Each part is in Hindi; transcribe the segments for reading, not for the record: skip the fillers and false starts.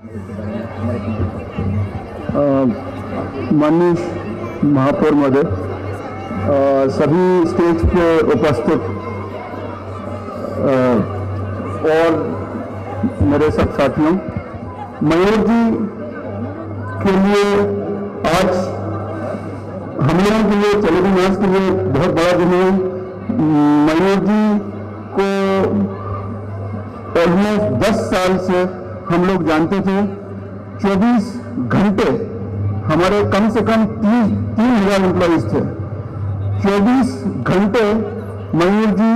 माननीय महापौर महोदय, सभी स्टेज पे उपस्थित और मेरे सब साथियों, मयूर जी के लिए आज हम लोगों के लिए, टेलीविजन के लिए बहुत बड़ा दिन है। मयूर जी को ऑलमोस्ट 10 साल से हम लोग जानते थे। 24 घंटे हमारे कम से कम 3,000 एम्प्लॉइज थे। 24 घंटे मयूर जी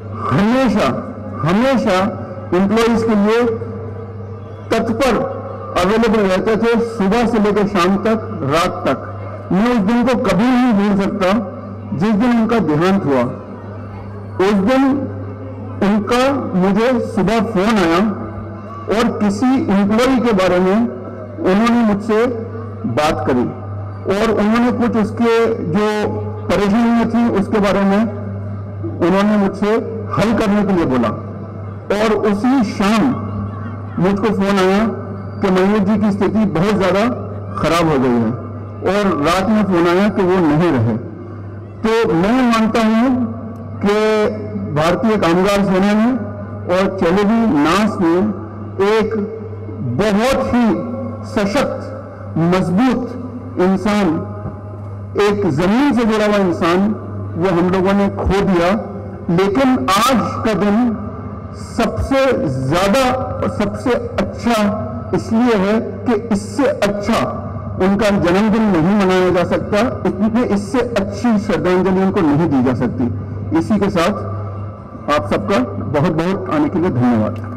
हमेशा एम्प्लॉइज के लिए तत्पर अवेलेबल रहते थे, सुबह से लेकर शाम तक, रात तक। मैं उस दिन को कभी नहीं भूल सकता जिस दिन उनका देहांत हुआ। उस दिन उनका मुझे सुबह फोन आया और किसी एम्प्लॉय के बारे में उन्होंने मुझसे बात करी और उन्होंने कुछ उसके जो परेशानियां थी उसके बारे में उन्होंने मुझसे हल करने के लिए बोला। और उसी शाम मुझको फोन आया कि मयूर जी की स्थिति बहुत ज्यादा खराब हो गई है, और रात में फोन आया कि वो नहीं रहे। तो मैं मानता हूं कि भारतीय कामगार सेना में और चलेगी नास में एक बहुत ही सशक्त, मजबूत इंसान, एक जमीन से जुड़ा हुआ इंसान वो हम लोगों ने खो दिया। लेकिन आज का दिन सबसे ज्यादा, सबसे अच्छा इसलिए है कि इससे अच्छा उनका जन्मदिन नहीं मनाया जा सकता, इससे अच्छी श्रद्धांजलि उनको नहीं दी जा सकती। इसी के साथ आप सबका बहुत बहुत आने के लिए धन्यवाद।